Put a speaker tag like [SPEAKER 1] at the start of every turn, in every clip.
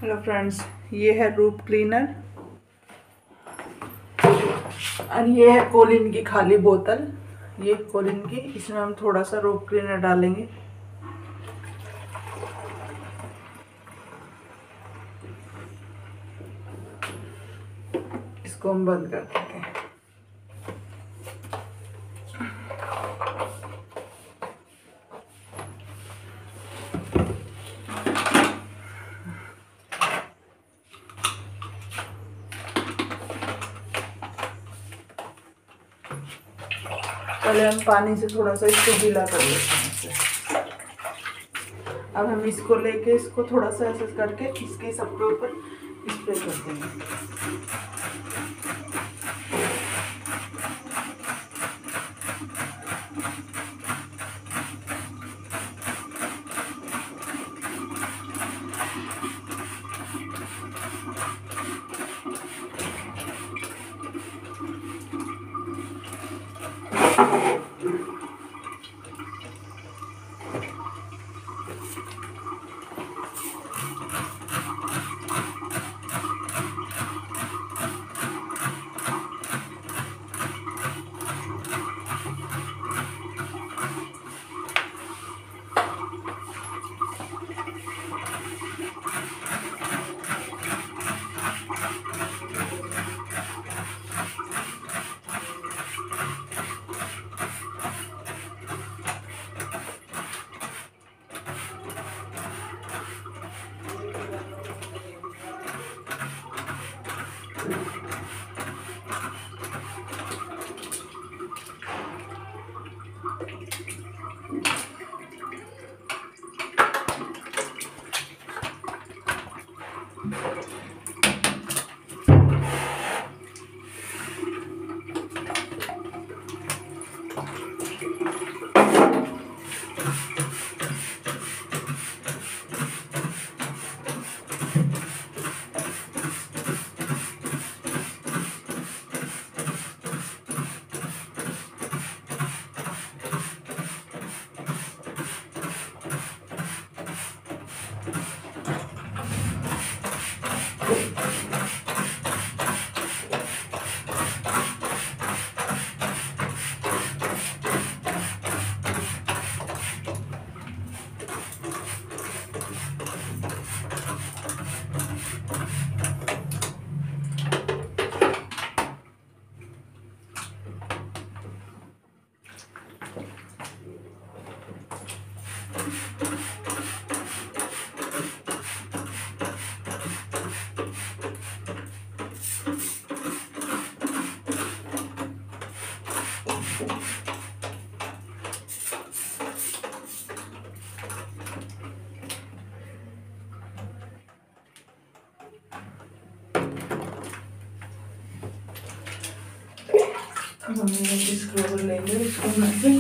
[SPEAKER 1] Hello friends, ये है रूप क्लीनर और ये है कोलिन की खाली बोतल। ये कोलिन की, इसमें हम थोड़ा सा रूप क्लीनर डालेंगे। इसको हम बंद कर देंगे। पहले हम पानी से थोड़ा सा इसको गीला कर लेते हैं इसे। अब हम इसको लेके इसको थोड़ा सा ऐसे करके इसके सबके ऊपर स्प्रे कर देंगे। अब हम इसको लेंगे, इसको मैं से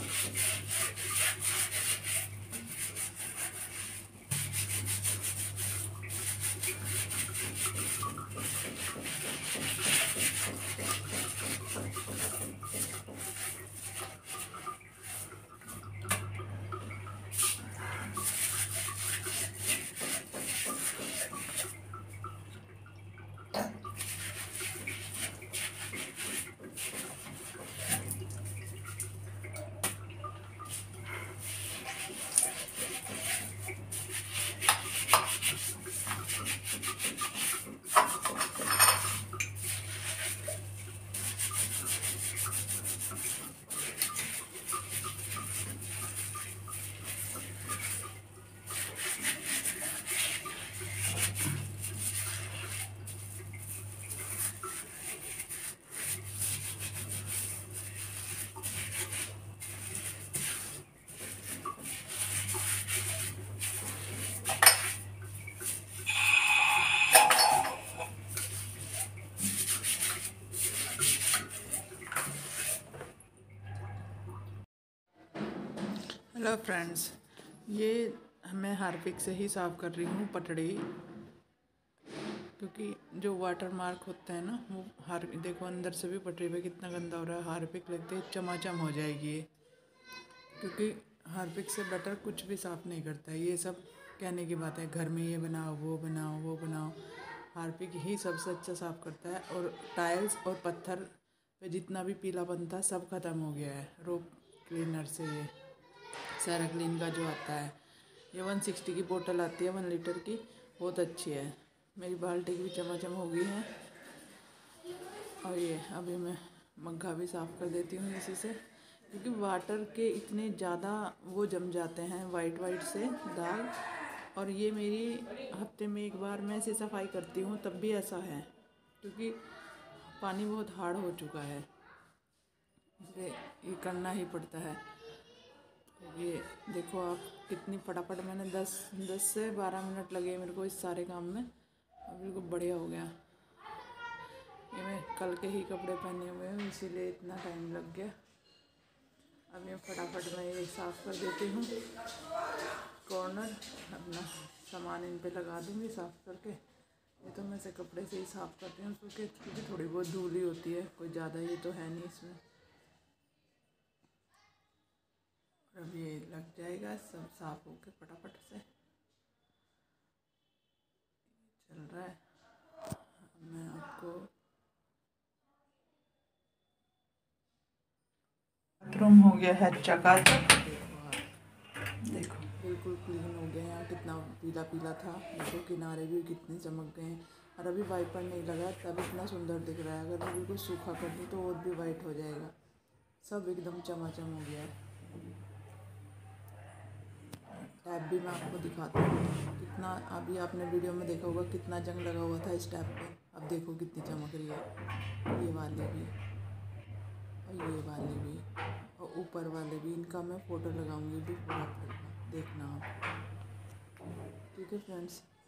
[SPEAKER 1] हेलो फ्रेंड्स, ये मैं हार्पिक से ही साफ़ कर रही हूँ पटड़ी, क्योंकि जो वाटर मार्क होता है ना वो देखो अंदर से भी पटड़ी पे कितना गंदा हो रहा है। हार्पिक लगते ही चमाचम हो जाएगी ये, क्योंकि हार्पिक से बेटर कुछ भी साफ़ नहीं करता है। ये सब कहने की बात है, घर में ये बनाओ वो बनाओ वो बनाओ, हार्पिक ही सबसे अच्छा साफ़ करता है। और टाइल्स और पत्थर पे जितना भी पीलापन था सब ख़त्म हो गया है रोप क्लीनर से। ये सारा क्लीन का जो आता है, ये 160 की बोतल आती है 1 लीटर की, बहुत अच्छी है। मेरी बाल्टी की भी चमाचम हो गई है। और ये अभी मैं मग्घा भी साफ़ कर देती हूँ इसी से, क्योंकि वाटर के इतने ज़्यादा वो जम जाते हैं वाइट से दाग। और ये मेरी हफ्ते में एक बार मैं ऐसे सफाई करती हूँ तब भी ऐसा है, क्योंकि पानी बहुत हार्ड हो चुका है, इसलिए ये करना ही पड़ता है। ये देखो आप कितनी फटाफट मैंने 10 से 12 मिनट लगे मेरे को इस सारे काम में, अब बिल्कुल बढ़िया हो गया। ये मैं कल के ही कपड़े पहने हुए हैं इसीलिए इतना टाइम लग गया। अब ये फटाफट मैं ये साफ़ कर देती हूँ कॉर्नर, अपना सामान इन पे लगा दूँगी साफ़ करके। ये तो मैं से कपड़े से ही साफ़ करती हूँ, क्योंकि थोड़ी बहुत धूल ही होती है, कोई ज़्यादा ये तो है नहीं इसमें। अब ये लग जाएगा सब साफ़ होके फटाफट से चल रहा है। मैं आपको बाथरूम हो गया है चकाचक, देखो बिल्कुल क्लीन हो गया। यहाँ कितना पीला पीला था, देखो किनारे भी कितने चमक गए हैं। और अभी वाइपर नहीं लगा तब इतना सुंदर दिख रहा है, अगर मैं बिल्कुल सूखा कर दूँ तो और भी वाइट हो जाएगा। सब एकदम चमाचम हो गया है। टैप भी मैं आपको दिखाती हूँ कितना, अभी आपने वीडियो में देखा होगा कितना जंग लगा हुआ था इस टैप पे, अब देखो कितनी चमक रही है। ये वाले भी और ये वाले भी और ऊपर वाले भी, इनका मैं फ़ोटो लगाऊंगी भी पूरा, देखना आप। ठीक है फ्रेंड्स।